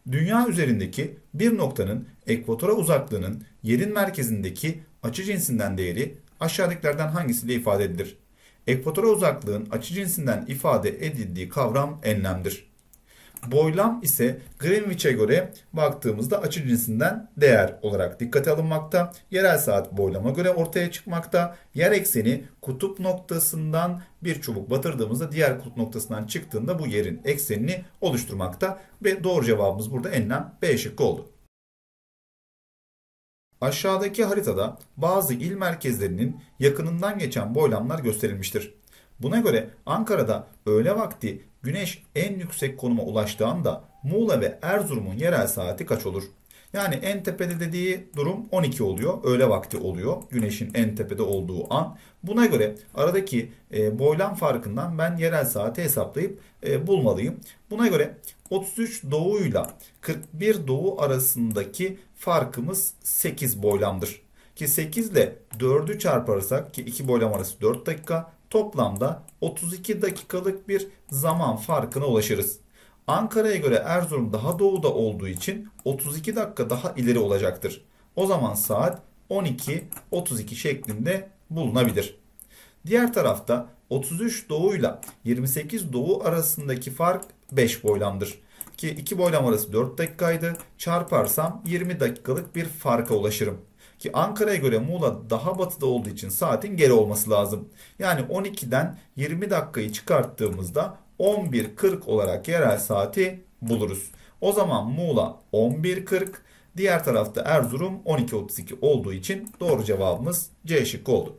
Dünya üzerindeki bir noktanın ekvatora uzaklığının yerin merkezindeki açı cinsinden değeri aşağıdakilerden hangisiyle ifade edilir? Ekvatora uzaklığın açı cinsinden ifade edildiği kavram enlemdir. Boylam ise Greenwich'e göre baktığımızda açı cinsinden değer olarak dikkate alınmakta. Yerel saat boylama göre ortaya çıkmakta. Yer ekseni kutup noktasından bir çubuk batırdığımızda diğer kutup noktasından çıktığında bu yerin eksenini oluşturmakta. Ve doğru cevabımız burada enlem B şıkkı oldu. Aşağıdaki haritada bazı il merkezlerinin yakınından geçen boylamlar gösterilmiştir. Buna göre Ankara'da öğle vakti güneş en yüksek konuma ulaştığı anda Muğla ve Erzurum'un yerel saati kaç olur? Yani en tepede dediği durum 12 oluyor. Öğle vakti oluyor. Güneşin en tepede olduğu an. Buna göre aradaki boylam farkından ben yerel saati hesaplayıp bulmalıyım. Buna göre 33 doğuyla 41 doğu arasındaki farkımız 8 boylamdır. Ki 8 ile 4'ü çarparsak ki 2 boylam arası 4 dakika toplamda 32 dakikalık bir zaman farkına ulaşırız. Ankara'ya göre Erzurum daha doğuda olduğu için 32 dakika daha ileri olacaktır. O zaman saat 12:32 şeklinde bulunabilir. Diğer tarafta 33 doğuyla 28 doğu arasındaki fark 5 boylamdır. Ki 2 boylam arası 4 dakikaydı. Çarparsam 20 dakikalık bir farka ulaşırım. Ki Ankara'ya göre Muğla daha batıda olduğu için saatin geri olması lazım. Yani 12'den 20 dakikayı çıkarttığımızda 11:40 olarak yerel saati buluruz. O zaman Muğla 11:40, diğer tarafta Erzurum 12:32 olduğu için doğru cevabımız C şıkkı oldu.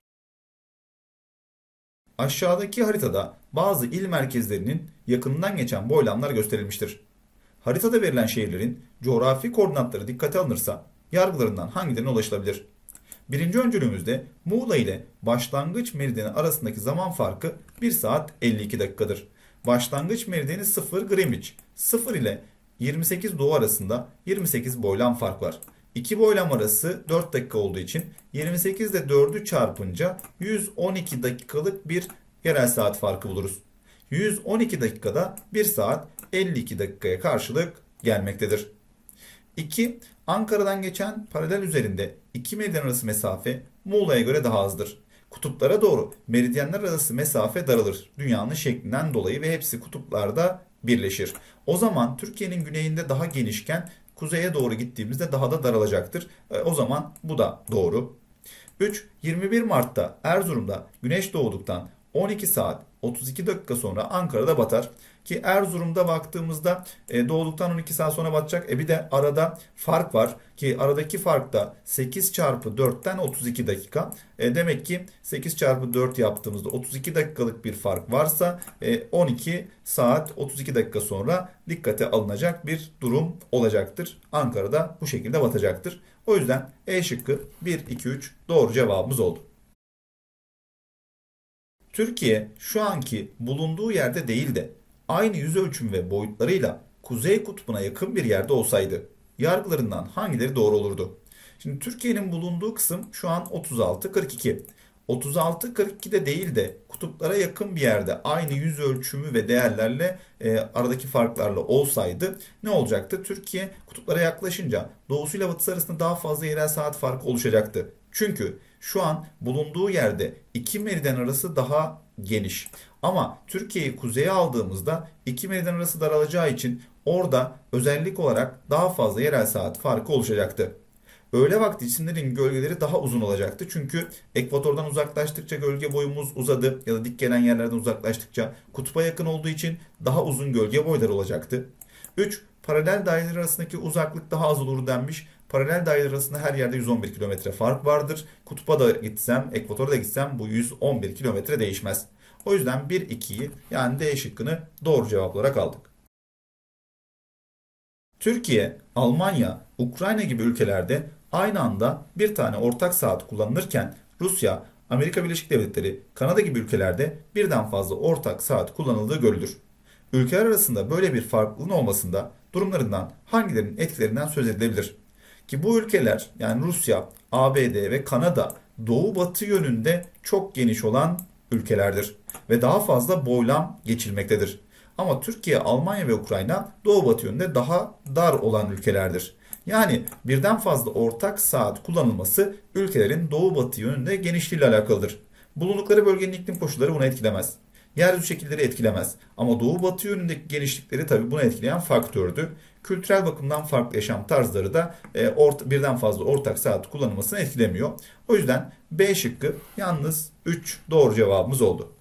Aşağıdaki haritada bazı il merkezlerinin yakınından geçen boylamlar gösterilmiştir. Haritada verilen şehirlerin coğrafi koordinatları dikkate alınırsa yargılarından hangilerine ulaşılabilir? Birinci öncülümüzde Muğla ile başlangıç meridyeni arasındaki zaman farkı 1 saat 52 dakikadır. Başlangıç meridyeni 0 Greenwich. 0 ile 28 doğu arasında 28 boylam fark var. 2 boylam arası 4 dakika olduğu için 28 ile 4'ü çarpınca 112 dakikalık bir yerel saat farkı buluruz. 112 dakikada 1 saat 52 dakikaya karşılık gelmektedir. 2. Ankara'dan geçen paralel üzerinde iki meridyen arası mesafe Muğla'ya göre daha azdır. Kutuplara doğru meridyenler arası mesafe daralır dünyanın şeklinden dolayı ve hepsi kutuplarda birleşir. O zaman Türkiye'nin güneyinde daha genişken kuzeye doğru gittiğimizde daha da daralacaktır. O zaman bu da doğru. 3. 21 Mart'ta Erzurum'da güneş doğduktan 12 saat 32 dakika sonra Ankara'da batar. Ki Erzurum'da baktığımızda doğduktan 12 saat sonra batacak. Bir de arada fark var. Ki aradaki fark da 8 çarpı 4'ten 32 dakika. Demek ki 8 çarpı 4 yaptığımızda 32 dakikalık bir fark varsa 12 saat 32 dakika sonra dikkate alınacak bir durum olacaktır. Ankara'da bu şekilde batacaktır. O yüzden E şıkkı 1, 2, 3 doğru cevabımız oldu. Türkiye şu anki bulunduğu yerde değil de aynı yüz ölçümü ve boyutlarıyla Kuzey Kutbu'na yakın bir yerde olsaydı yargılarından hangileri doğru olurdu? Şimdi Türkiye'nin bulunduğu kısım şu an 36-42. 36-42'de değil de kutuplara yakın bir yerde aynı yüz ölçümü ve değerlerle aradaki farklarla olsaydı ne olacaktı? Türkiye kutuplara yaklaşınca doğusuyla batısı arasında daha fazla yerel saat farkı oluşacaktı. Çünkü şu an bulunduğu yerde iki meridyen arası daha geniş. Ama Türkiye'yi kuzeye aldığımızda iki meridyen arası daralacağı için orada özellik olarak daha fazla yerel saat farkı oluşacaktı. Öğle vakti cisimlerin gölgeleri daha uzun olacaktı. Çünkü ekvatordan uzaklaştıkça gölge boyumuz uzadı ya da dik gelen yerlerden uzaklaştıkça kutupa yakın olduğu için daha uzun gölge boyları olacaktı. 3. Paralel daireler arasındaki uzaklık daha az olur denmiş. Paralel daireler arasında her yerde 111 kilometre fark vardır. Kutupa da gitsem, ekvatora da gitsem bu 111 kilometre değişmez. O yüzden 1, 2'yi yani D şıkkını doğru cevap olarak aldık. Türkiye, Almanya, Ukrayna gibi ülkelerde aynı anda bir tane ortak saat kullanılırken Rusya, Amerika Birleşik Devletleri, Kanada gibi ülkelerde birden fazla ortak saat kullanıldığı görülür. Ülkeler arasında böyle bir farklılığın olmasında durumlarından hangilerinin etkilerinden söz edilebilir? Ki bu ülkeler yani Rusya, ABD ve Kanada doğu batı yönünde çok geniş olan ülkelerdir ve daha fazla boylam geçilmektedir. Ama Türkiye, Almanya ve Ukrayna doğu-batı yönünde daha dar olan ülkelerdir. Yani birden fazla ortak saat kullanılması ülkelerin doğu-batı yönünde genişliğiyle alakalıdır. Bulundukları bölgenin iklim koşulları bunu etkilemez. Yeryüzü şekilleri etkilemez. Ama doğu-batı yönündeki genişlikleri tabii bunu etkileyen faktördü. Kültürel bakımdan farklı yaşam tarzları da birden fazla ortak saat kullanılmasını etkilemiyor. O yüzden B şıkkı yalnız 3 doğru cevabımız oldu.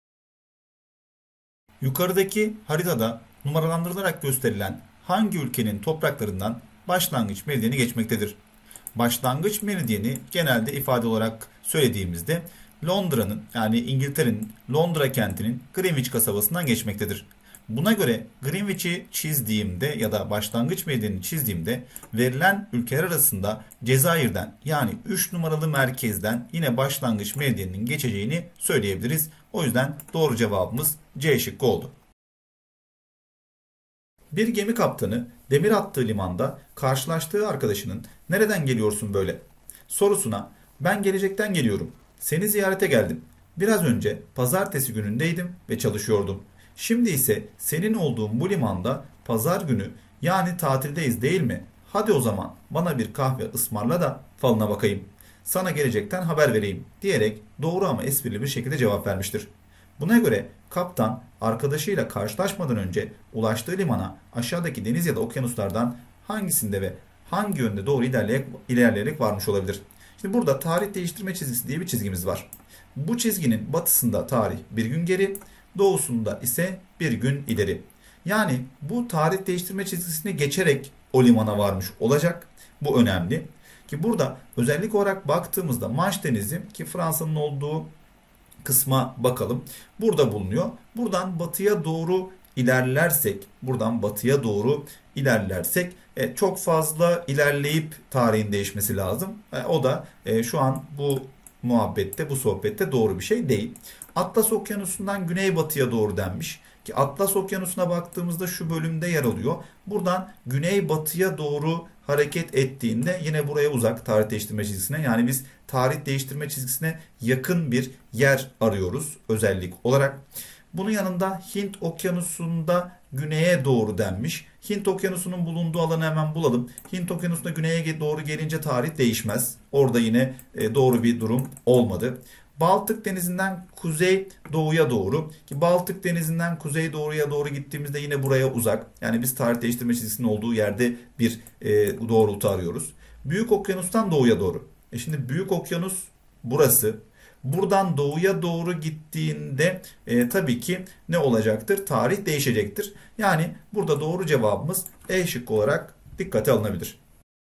Yukarıdaki haritada numaralandırılarak gösterilen hangi ülkenin topraklarından başlangıç meridyeni geçmektedir? Başlangıç meridyeni genelde ifade olarak söylediğimizde Londra'nın, yani İngiltere'nin Londra kentinin Greenwich kasabasından geçmektedir. Buna göre Greenwich'i çizdiğimde ya da başlangıç meridyeni çizdiğimde verilen ülkeler arasında Cezayir'den, yani 3 numaralı merkezden yine başlangıç meridyeninin geçeceğini söyleyebiliriz. O yüzden doğru cevabımız C şıkkı oldu. Bir gemi kaptanı demir attığı limanda karşılaştığı arkadaşının "Nereden geliyorsun böyle?" sorusuna "Ben gelecekten geliyorum. Seni ziyarete geldim. Biraz önce pazartesi günündeydim ve çalışıyordum. Şimdi ise senin olduğun bu limanda pazar günü, yani tatildeyiz değil mi? Hadi o zaman bana bir kahve ısmarla da falına bakayım. Sana gelecekten haber vereyim" diyerek doğru ama esprili bir şekilde cevap vermiştir. Buna göre kaptan arkadaşıyla karşılaşmadan önce ulaştığı limana aşağıdaki deniz ya da okyanuslardan hangisinde ve hangi yönde doğru ilerleyerek varmış olabilir? Şimdi burada tarih değiştirme çizgisi diye bir çizgimiz var. Bu çizginin batısında tarih bir gün geri, doğusunda ise bir gün ileri. Yani bu tarih değiştirme çizgisini geçerek o limana varmış olacak. Bu önemli. Ki burada özellik olarak baktığımızda Manş Denizi, ki Fransa'nın olduğu kısma bakalım. Burada bulunuyor. Buradan batıya doğru ilerlersek çok fazla ilerleyip tarihin değişmesi lazım. O da şu an bu sohbette doğru bir şey değil. Atlas Okyanusu'ndan güneybatıya doğru denmiş. Ki Atlas Okyanusu'na baktığımızda şu bölümde yer alıyor. Buradan güneybatıya doğru hareket ettiğinde yine buraya uzak, tarih değiştirme çizgisine. Yani biz tarih değiştirme çizgisine yakın bir yer arıyoruz özellik olarak. Bunun yanında Hint Okyanusu'nda güneye doğru denmiş. Hint Okyanusu'nun bulunduğu alanı hemen bulalım. Hint Okyanusu'nda güneye doğru gelince tarih değişmez. Orada yine doğru bir durum olmadı. Baltık Denizi'nden kuzey doğuya doğru, ki Baltık Denizi'nden kuzey doğuya doğru gittiğimizde yine buraya uzak. Yani biz tarih değiştirme çizgisinin olduğu yerde bir doğrultu arıyoruz. Büyük Okyanus'tan doğuya doğru. Şimdi Büyük Okyanus burası. Buradan doğuya doğru gittiğinde tabii ki ne olacaktır? Tarih değişecektir. Yani burada doğru cevabımız E şıkkı olarak dikkate alınabilir.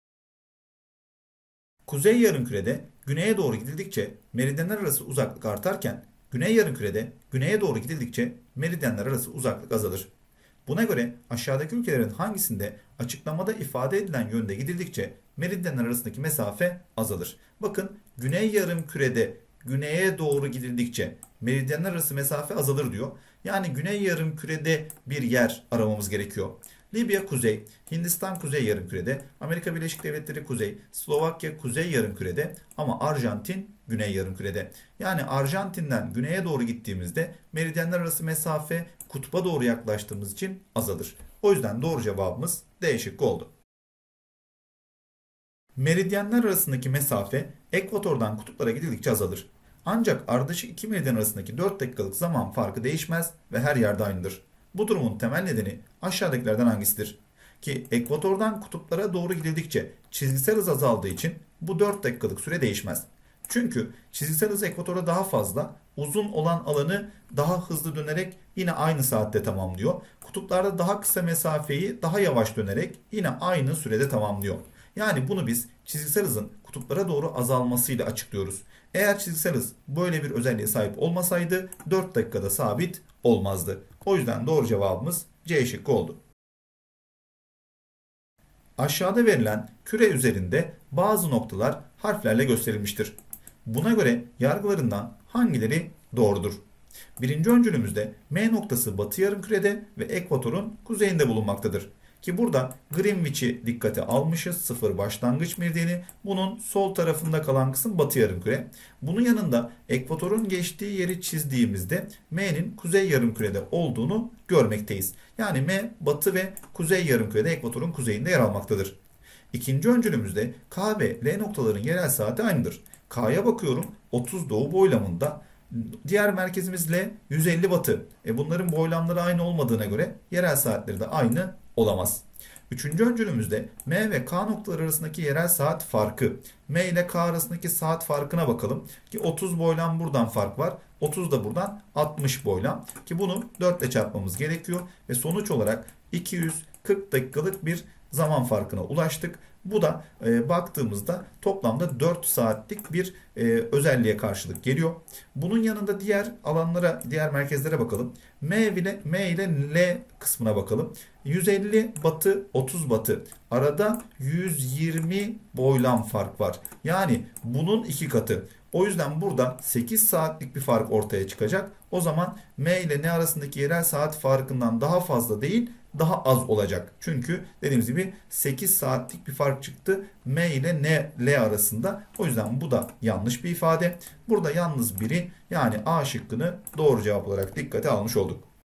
Kuzey yarımkürede güneye doğru gidildikçe meridyenler arası uzaklık artarken, güney yarımkürede güneye doğru gidildikçe meridyenler arası uzaklık azalır. Buna göre aşağıdaki ülkelerin hangisinde açıklamada ifade edilen yönde gidildikçe meridyenler arasındaki mesafe azalır? Bakın, güney yarımkürede güneye doğru gidildikçe meridyenler arası mesafe azalır diyor. Yani güney yarımkürede bir yer aramamız gerekiyor. Libya kuzey, Hindistan kuzey yarımkürede, Amerika Birleşik Devletleri kuzey, Slovakya kuzey yarımkürede ama Arjantin güney yarımkürede. Yani Arjantin'den güneye doğru gittiğimizde meridyenler arası mesafe kutba doğru yaklaştığımız için azalır. O yüzden doğru cevabımız D şıkkı oldu. Meridyenler arasındaki mesafe ekvatordan kutuplara gidildikçe azalır. Ancak ardışık iki meridyen arasındaki 4 dakikalık zaman farkı değişmez ve her yerde aynıdır. Bu durumun temel nedeni aşağıdakilerden hangisidir? Ki ekvatordan kutuplara doğru gidildikçe çizgisel hız azaldığı için bu 4 dakikalık süre değişmez. Çünkü çizgisel hız ekvatora daha fazla, uzun olan alanı daha hızlı dönerek yine aynı saatte tamamlıyor. Kutuplarda daha kısa mesafeyi daha yavaş dönerek yine aynı sürede tamamlıyor. Yani bunu biz çizgisel hızın kutuplara doğru azalmasıyla açıklıyoruz. Eğer çizgisel hız böyle bir özelliğe sahip olmasaydı 4 dakikada sabit olmazdı. O yüzden doğru cevabımız C şıkkı oldu. Aşağıda verilen küre üzerinde bazı noktalar harflerle gösterilmiştir. Buna göre yargılarından hangileri doğrudur? Birinci öncülümüzde M noktası batı yarımkürede ve ekvatorun kuzeyinde bulunmaktadır. Ki burada Greenwich'i dikkate almışız. Sıfır başlangıç meridyeni. Bunun sol tarafında kalan kısım batı yarımküre. Bunun yanında ekvatorun geçtiği yeri çizdiğimizde M'nin kuzey yarımkürede olduğunu görmekteyiz. Yani M batı ve kuzey yarımkürede ekvatorun kuzeyinde yer almaktadır. İkinci öncülümüzde K ve L noktaların yerel saati aynıdır. K'ya bakıyorum 30 doğu boylamında. Diğer merkezimiz L 150 batı. Bunların boylamları aynı olmadığına göre yerel saatleri de aynı olamaz. Üçüncü öncülümüzde M ve K noktaları arasındaki yerel saat farkı. M ile K arasındaki saat farkına bakalım. Ki 30 boylam buradan fark var. 30 da buradan 60 boylam. Ki bunu 4 ile çarpmamız gerekiyor. Ve sonuç olarak 240 dakikalık bir zaman farkına ulaştık. Bu da baktığımızda toplamda 4 saatlik bir özelliğe karşılık geliyor. Bunun yanında diğer alanlara, diğer merkezlere bakalım. M ile L kısmına bakalım. 150 batı, 30 batı. Arada 120 boylam fark var. Yani bunun 2 katı. O yüzden burada 8 saatlik bir fark ortaya çıkacak. O zaman M ile N arasındaki yerel saat farkından daha fazla değil, daha az olacak. Çünkü dediğimiz gibi 8 saatlik bir fark çıktı M ile N, L arasında. O yüzden bu da yanlış bir ifade. Burada yalnız biri, yani A şıkkını doğru cevap olarak dikkate almış olduk.